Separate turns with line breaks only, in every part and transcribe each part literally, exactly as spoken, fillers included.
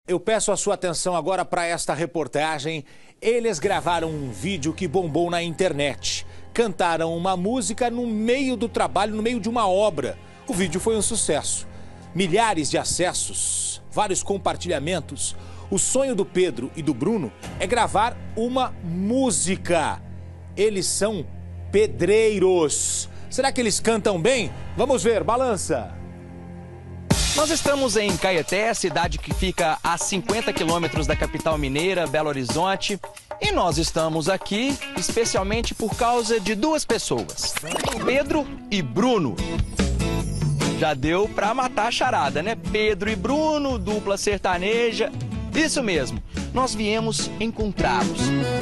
Eu peço a sua atenção agora para esta reportagem. Eles gravaram um vídeo que bombou na internet. Cantaram uma música no meio do trabalho, no meio de uma obra. O vídeo foi um sucesso. Milhares de acessos, vários compartilhamentos. O sonho do Pedro e do Bruno é gravar uma música. Eles são pedreiros. Será que eles cantam bem? Vamos ver, balança.
Nós estamos em Caeté, cidade que fica a cinquenta quilômetros da capital mineira, Belo Horizonte. E nós estamos aqui especialmente por causa de duas pessoas, Pedro e Bruno. Já deu pra matar a charada, né? Pedro e Bruno, dupla sertaneja. Isso mesmo, nós viemos encontrá-los.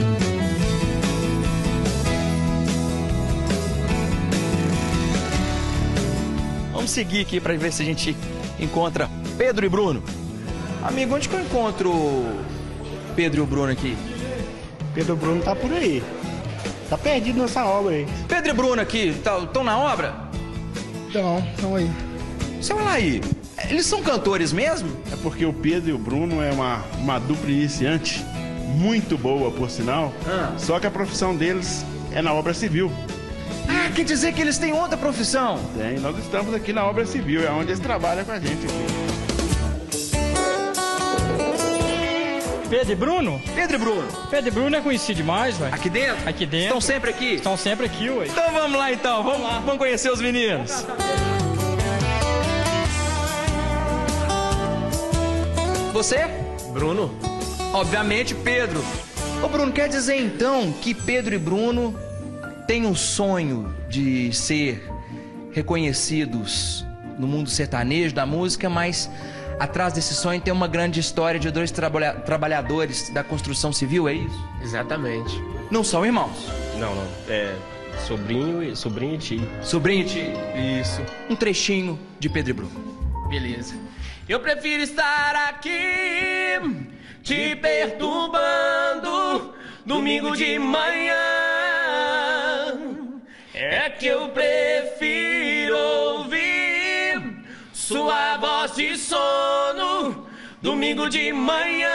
Vamos seguir aqui para ver se a gente encontra Pedro e Bruno. Amigo, onde que eu encontro Pedro e o Bruno aqui?
Pedro e o Bruno tá por aí. Tá perdido nessa obra aí.
Pedro e Bruno aqui, estão na obra?
Então, estão aí.
Seu Alaí, eles são cantores mesmo?
É porque o Pedro e o Bruno é uma, uma dupla iniciante, muito boa, por sinal.
Ah.
Só que a profissão deles é na obra civil.
Ah, quer dizer que eles têm outra profissão?
Tem, nós estamos aqui na obra civil, é onde eles trabalham com a gente aqui.
Pedro e Bruno?
Pedro e Bruno.
Pedro e Bruno é conhecido demais, ué.
Aqui dentro?
Aqui dentro.
Estão sempre aqui?
Estão sempre aqui, ué.
Então vamos lá então, vamos, vamos, lá. Vamos conhecer os meninos. Você?
Bruno.
Obviamente, Pedro. Ô Bruno, quer dizer então que Pedro e Bruno têm um sonho de ser reconhecidos no mundo sertanejo, da música, mas atrás desse sonho tem uma grande história de dois trabalha trabalhadores da construção civil, é isso?
Exatamente.
Não são irmãos?
Não, não. É sobrinho e sobrinho e tio.
Sobrinho e tio?
Isso.
Um trechinho de Pedro e Bruno.
Beleza. Eu prefiro estar aqui te perturbando domingo de manhã. É que eu prefiro ouvir sua voz de sono domingo de manhã.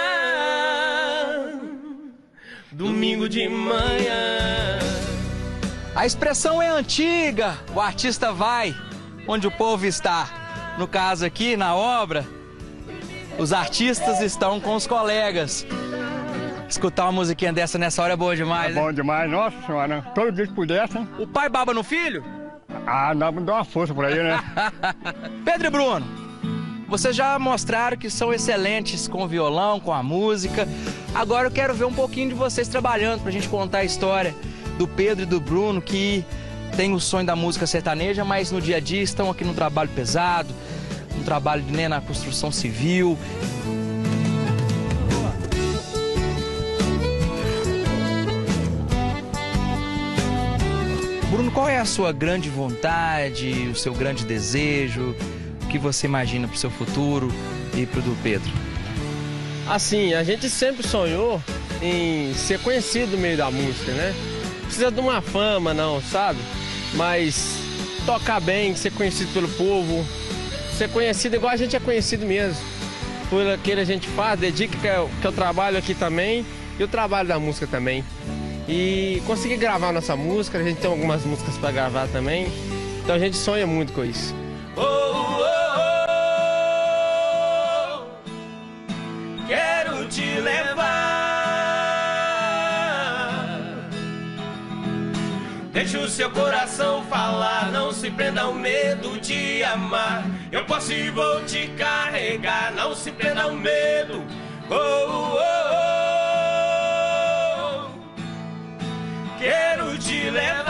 Domingo de manhã.
A expressão é antiga. O artista vai onde o povo está. No caso aqui, na obra, os artistas estão com os colegas. Escutar uma musiquinha dessa nessa hora é boa demais,
É
né?
bom demais, nossa senhora. Todo dia que pudesse, hein?
O pai baba no filho?
Ah, dá, dá uma força por aí, né?
Pedro e Bruno, vocês já mostraram que são excelentes com o violão, com a música. Agora eu quero ver um pouquinho de vocês trabalhando pra gente contar a história do Pedro e do Bruno, que tem o sonho da música sertaneja, mas no dia a dia estão aqui no trabalho pesado, no trabalho, né, na construção civil. Bruno, qual é a sua grande vontade, o seu grande desejo, o que você imagina para o seu futuro e para o do Pedro?
Assim, a gente sempre sonhou em ser conhecido no meio da música, né? Não precisa de uma fama, não, sabe? Mas tocar bem, ser conhecido pelo povo, ser conhecido igual a gente é conhecido mesmo. Por aquilo que a gente faz, dedica que eu, que eu trabalho aqui também e o trabalho da música também. E conseguir gravar nossa música, a gente tem algumas músicas para gravar também, então a gente sonha muito com isso. Oh, oh, oh, oh, quero te levar. Deixa o seu coração falar, não se prenda ao medo de amar. Eu posso e vou te carregar, não se prenda ao medo. Oh, oh, oh, oh. Quero te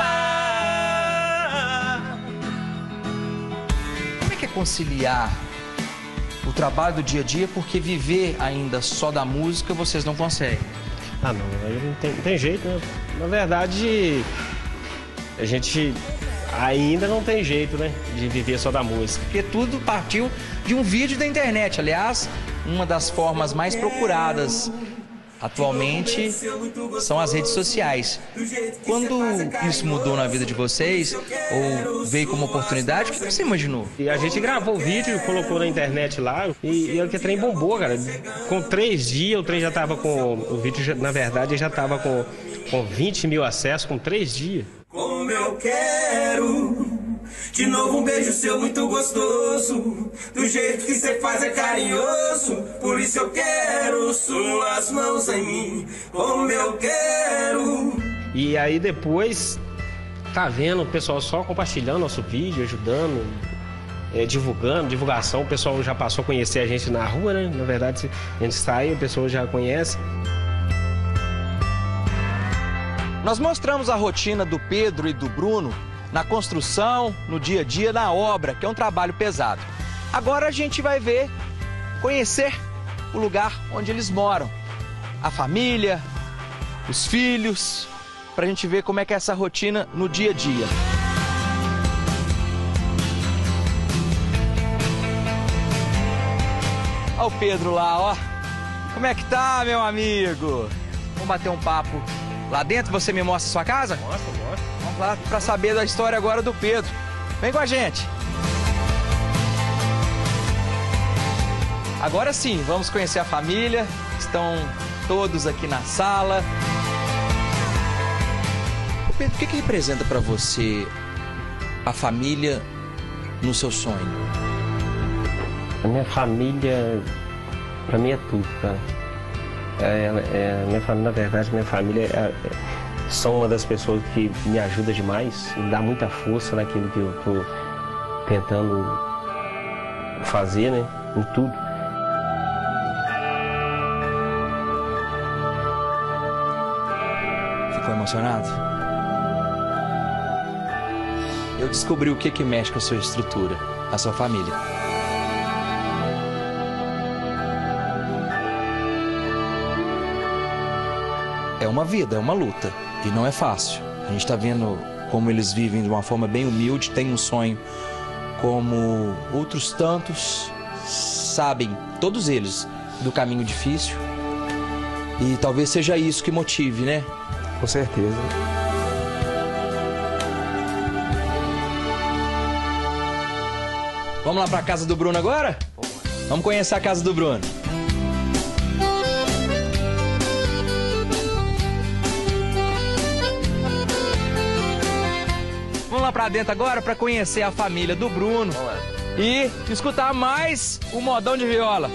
levar.
Como é que é conciliar o trabalho do dia a dia, porque viver ainda só da música vocês não conseguem?
Ah, não, aí não tem, não tem jeito, né? Na verdade, a gente ainda não tem jeito, né, de viver só da música.
Porque tudo partiu de um vídeo da internet. Aliás, uma das formas mais procuradas atualmente são as redes sociais. Quando isso mudou na vida de vocês, ou veio como oportunidade, o que você imaginou?
E a gente gravou o vídeo, colocou na internet lá, e, e o que trem bombou, cara. Com três dias, o trem já tava com... O vídeo, na verdade, já tava com, com vinte mil acessos, com três dias.
Como eu quero, de novo um beijo seu muito gostoso, do jeito que cê faz é carinhoso, por isso eu quero suas mãos em mim, como eu quero.
E aí depois, tá vendo o pessoal só compartilhando nosso vídeo, ajudando, é, divulgando, divulgação, o pessoal já passou a conhecer a gente na rua, né? Na verdade, a gente sai, o pessoal já conhece.
Nós mostramos a rotina do Pedro e do Bruno na construção, no dia a dia, na obra, que é um trabalho pesado. Agora a gente vai ver, conhecer o lugar onde eles moram, a família, os filhos, para a gente ver como é que é essa rotina no dia a dia. Olha o Pedro lá, ó. Como é que tá, meu amigo? Vamos bater um papo lá dentro. Você me mostra a sua casa?
Mostra, mostra.
Vamos lá para saber da história agora do Pedro. Vem com a gente. Agora sim, vamos conhecer a família. Estão todos aqui na sala. Ô Pedro, o que que representa para você a família no seu sonho?
A minha família, pra mim é tudo, cara. É, é, minha família, na verdade, minha família é, é, são uma das pessoas que me ajuda demais, me dá muita força naquilo que eu tô tentando fazer, né? Em tudo.
Ficou emocionado? Eu descobri o que que mexe com a sua estrutura, a sua família. É uma vida, é uma luta e não é fácil. A gente está vendo como eles vivem de uma forma bem humilde, têm um sonho como outros tantos sabem, todos eles, do caminho difícil. E talvez seja isso que motive, né?
Com certeza.
Vamos lá para a casa do Bruno agora? Vamos conhecer a casa do Bruno. Vamos lá pra dentro agora para conhecer a família do Bruno e escutar mais o modão de viola.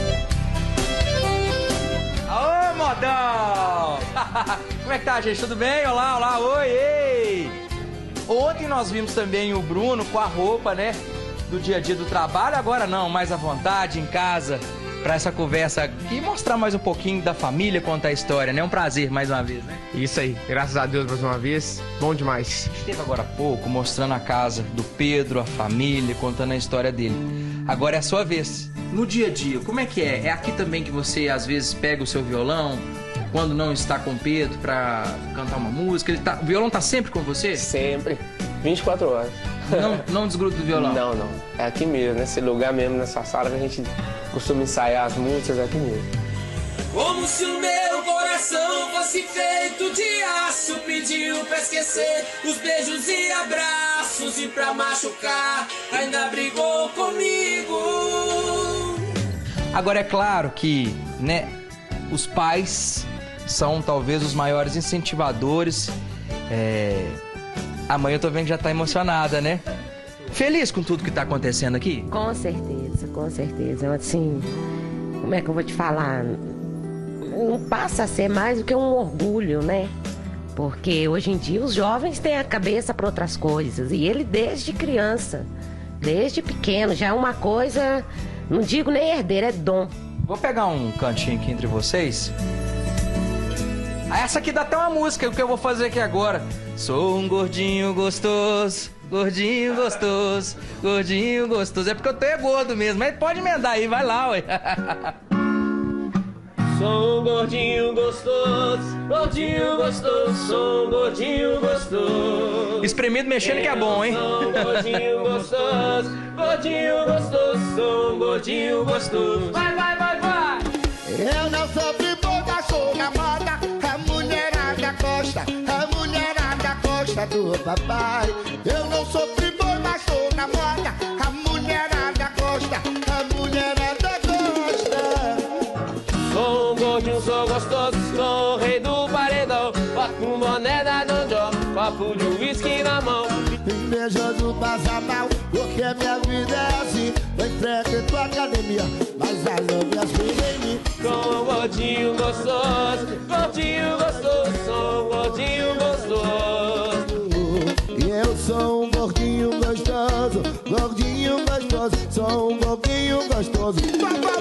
Aô, modão! Como é que tá, gente? Tudo bem? Olá, olá, oi, ei! Ontem nós vimos também o Bruno com a roupa, né, do dia a dia do trabalho. Agora não, mais à vontade, em casa, para essa conversa e mostrar mais um pouquinho da família, contar a história, né? É um prazer mais uma vez, né?
Isso aí, graças a Deus mais uma vez, bom demais.
Esteve agora há pouco mostrando a casa do Pedro, a família, contando a história dele. Agora é a sua vez. No dia a dia, como é que é? É aqui também que você às vezes pega o seu violão, quando não está com o Pedro, para cantar uma música? Ele tá... O violão tá sempre com você?
Sempre, vinte e quatro horas.
Não, não desgruda do violão?
Não, não. É aqui mesmo, nesse lugar mesmo, nessa sala que a gente costuma ensaiar as músicas, é aqui mesmo.
Como se o meu coração fosse feito de aço, pediu pra esquecer os beijos e abraços, e pra machucar ainda brigou comigo.
Agora é claro que, né, os pais são talvez os maiores incentivadores. É... A mãe eu tô vendo que já tá emocionada, né? Feliz com tudo que tá acontecendo aqui?
Com certeza, com certeza. Assim, como é que eu vou te falar? Não passa a ser mais do que um orgulho, né? Porque hoje em dia os jovens têm a cabeça para outras coisas. E ele desde criança, desde pequeno, já é uma coisa, não digo nem herdeiro, é dom.
Vou pegar um cantinho aqui entre vocês. Ah, essa aqui dá até uma música, o que eu vou fazer aqui agora. Sou um gordinho gostoso, gordinho gostoso, gordinho gostoso. É porque eu tô é gordo mesmo, mas pode emendar aí, vai lá, ué.
Sou um gordinho gostoso, gordinho gostoso, sou um gordinho gostoso.
Espremido mexendo que é bom, hein?
Sou um gordinho gostoso, gordinho gostoso, sou um gordinho gostoso. Vai, vai, vai, vai!
Eu não sofri pouca sopa. do papai. Eu não sou playboy, mas tô na moda. A mulherada gosta, a mulherada gosta.
Sou um gordinho, sou gostoso, sou o rei do paredão. Boto um boné da Don John, copo de uísque na mão.
Invejoso passa mal, porque a minha vida é assim. Eu enfrento tua academia, mas as novias vêm em mim.
Sou um gordinho gostoso, gordinho gostoso, sou um gordinho gostoso.
E eu sou um gordinho gostoso, gordinho gostoso, sou um gordinho gostoso.